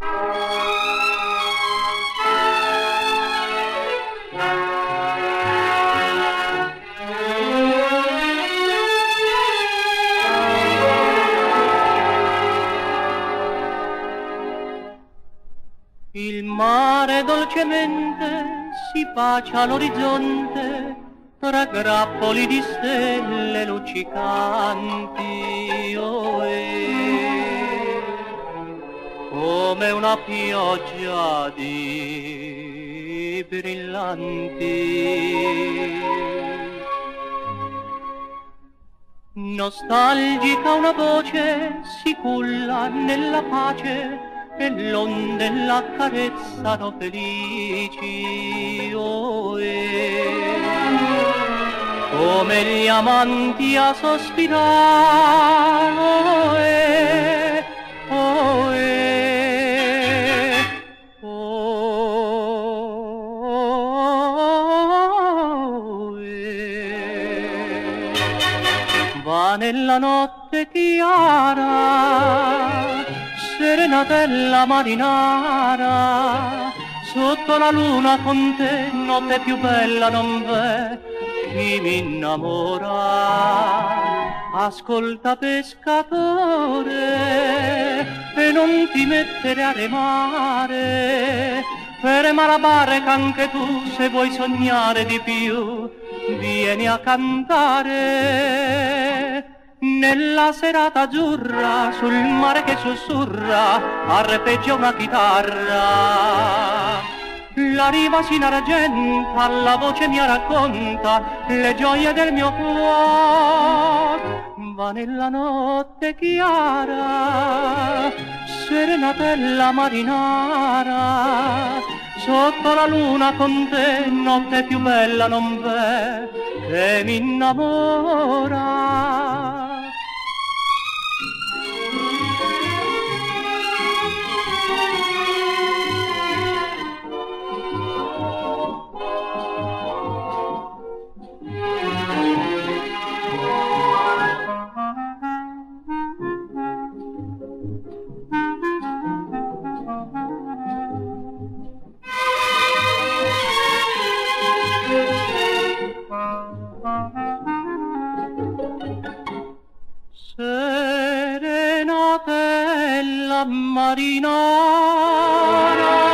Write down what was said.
Il mare dolcemente si bacia all'orizzonte tra grappoli di stelle luccicanti, come una pioggia di brillanti. Nostalgica una voce si culla nella pace e l'onde l'accarezzano felici, come gli amanti a sospirare, va nella notte chiara, serenatella marinara, sotto la luna con te, notte più bella non v'è, chi mi innamora. Ascolta pescatore, e non ti mettere a remare, ferma la barca anche tu se vuoi sognare di più, vieni a cantare. Nella serata azzurra, sul mare che sussurra, arpeggia una chitarra. La riva si inargenta, la voce mia racconta le gioie del mio cuore. Va nella notte chiara, serenatella marinara, sotto la luna con te, notte più bella non v'è, che mi innamora. Serenatella marinara,